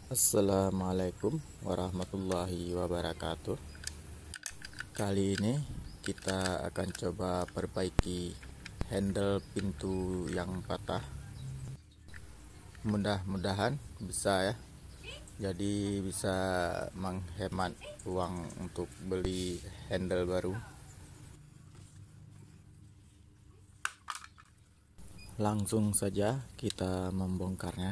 Assalamualaikum warahmatullahi wabarakatuh. Kali ini kita akan coba perbaiki handle pintu yang patah. Mudah-mudahan bisa ya. Jadi bisa menghemat uang untuk beli handle baru. Langsung saja kita membongkarnya.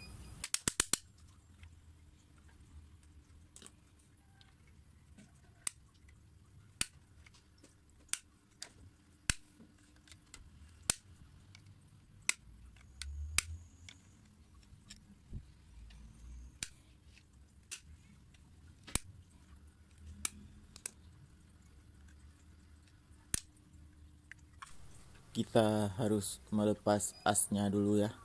Kita harus melepas asnya dulu ya.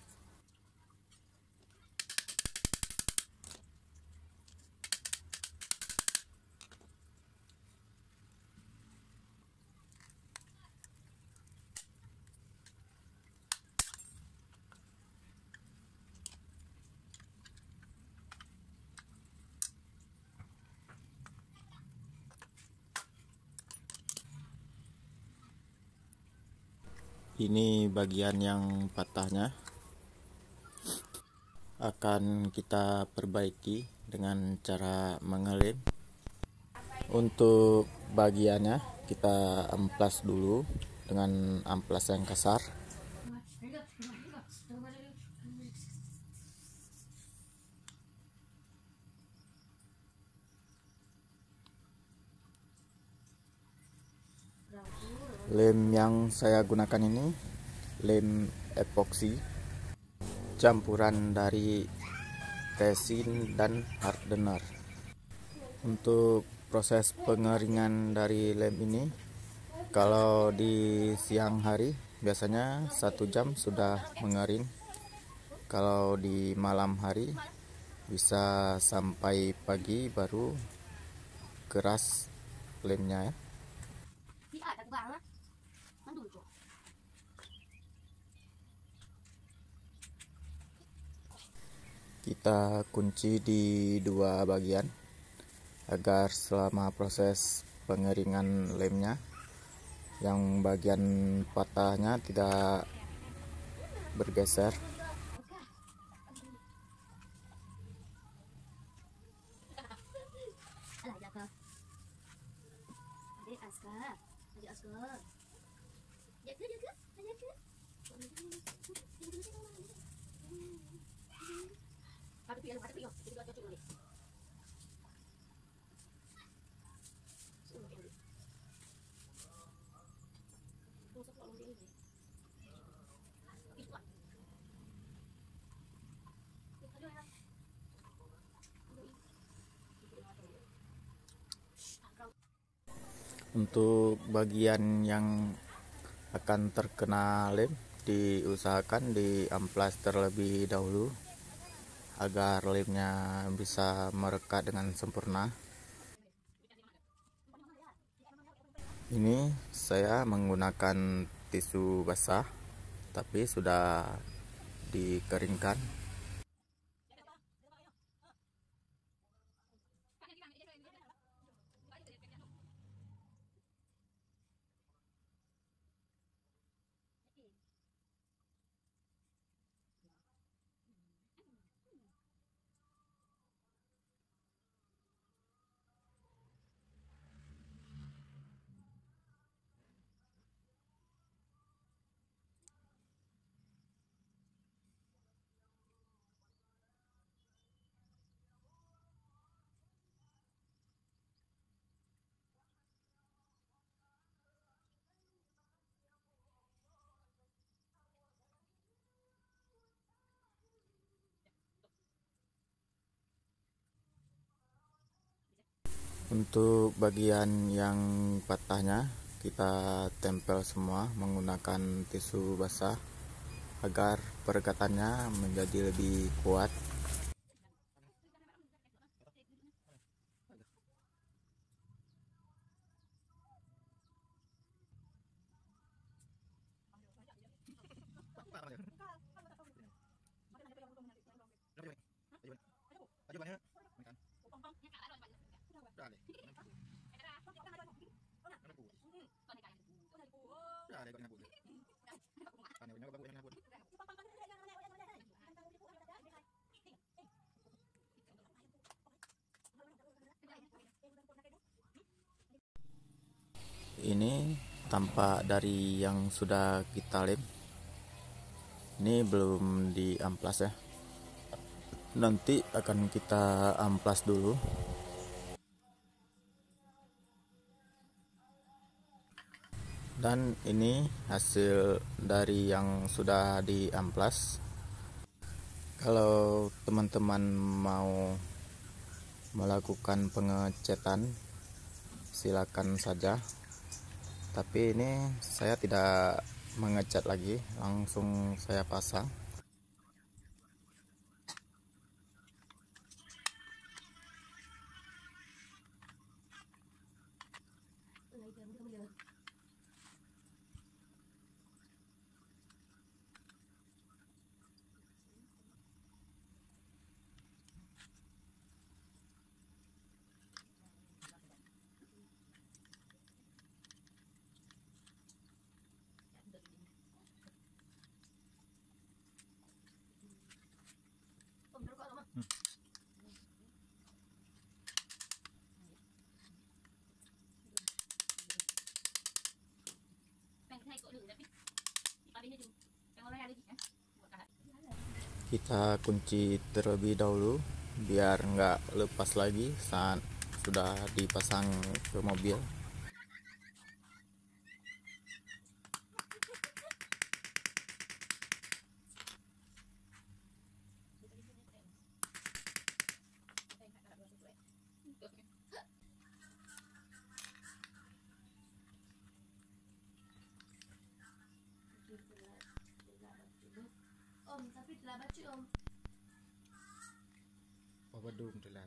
Ini bagian yang patahnya akan kita perbaiki dengan cara mengelem. Untuk bagiannya kita amplas dulu dengan amplas yang kasar. Lem yang saya gunakan ini lem epoksi campuran dari resin dan hardener. Untuk proses pengeringan dari lem ini, kalau di siang hari biasanya 1 jam sudah mengering. Kalau di malam hari bisa sampai pagi baru keras lemnya ya. Kita kunci di dua bagian agar selama proses pengeringan lemnya yang bagian patahnya tidak bergeser. Untuk bagian yang akan terkena lem diusahakan diamplas terlebih dahulu agar lemnya bisa merekat dengan sempurna. Ini saya menggunakan tisu basah tapi sudah dikeringkan. Untuk bagian yang patahnya kita tempel semua menggunakan tisu basah agar perekatannya menjadi lebih kuat. Aja banyak. Makan. Dah deh. Dah deh dengan putih. Tanya banyak bagus dengan putih. Ini tampak dari yang sudah kita lem. Ini belum di amplas ya. Nanti akan kita amplas dulu. Dan ini hasil dari yang sudah di amplas. Kalau teman-teman mau melakukan pengecetan, silakan saja. Tapi ini saya tidak mengecat lagi, langsung saya pasang. Kita kunci terlebih dahulu biar nggak lepas lagi saat sudah dipasang ke mobil. Om, tapi telah baca om. Oh, bedung telat.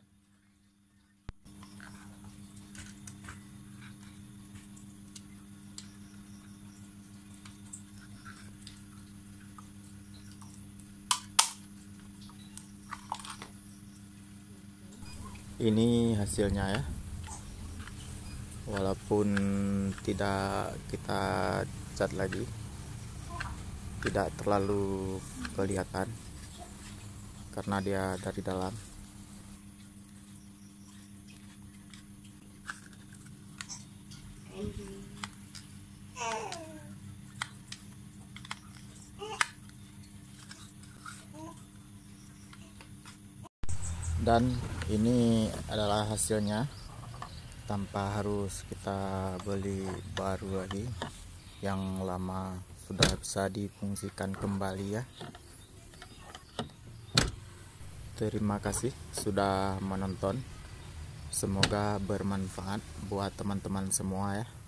Ini hasilnya ya. Walaupun tidak kita cat lagi, tidak terlalu kelihatan karena dia dari dalam. Dan ini adalah hasilnya tanpa harus kita beli baru lagi, yang lama sudah bisa difungsikan kembali ya. Terima kasih sudah menonton, semoga bermanfaat buat teman-teman semua ya.